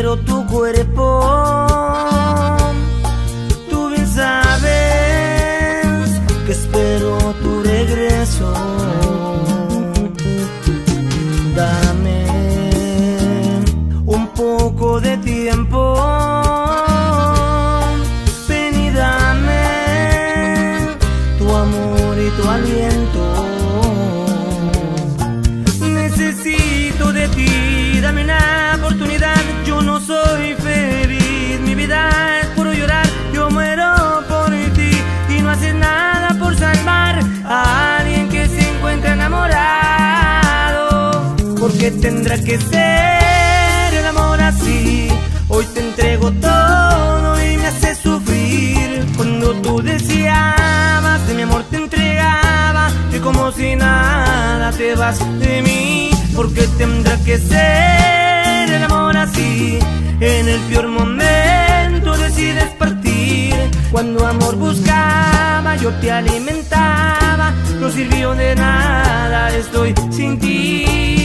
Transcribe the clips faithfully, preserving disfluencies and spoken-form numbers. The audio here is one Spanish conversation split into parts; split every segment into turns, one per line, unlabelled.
quiero tu cuerpo. Tú bien sabes que espero tu regreso. Dame un poco de tiempo. Ven y dame tu amor y tu aliento. Necesito de ti, dame una oportunidad. Yo no soy feliz, mi vida es puro llorar. Yo muero por ti y no haces nada por salvar a alguien que se encuentra enamorado. ¿Por qué tendrá que ser el amor así? Hoy te entrego todo y me haces sufrir. Cuando tú deseabas de mi amor te entregaba, y como si nada te vas de mí. ¿Por qué tendrá que ser el amor así? En el peor momento decides partir. Cuando amor buscaba yo te alimentaba. No sirvió de nada, estoy sin ti.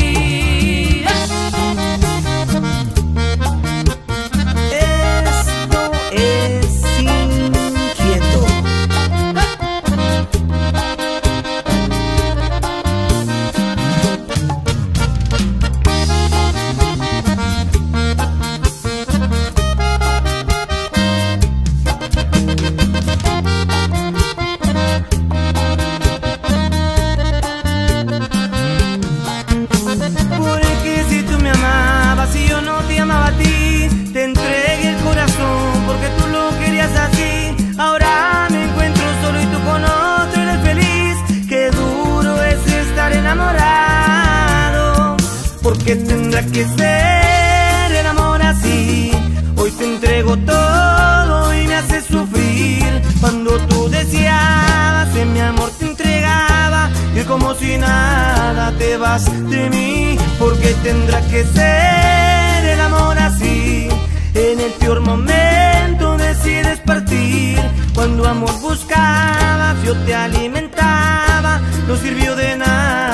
Esto es Inquieto. ¿Qué tendrá que ser el amor así? Hoy te entrego todo y me haces sufrir. Cuando tú deseabas en mi amor te entregaba, y como si nada te vas de mí. ¿Por qué tendrá que ser el amor así? En el peor momento decides partir. Cuando amor buscabas yo te alimentaba. No sirvió de nada.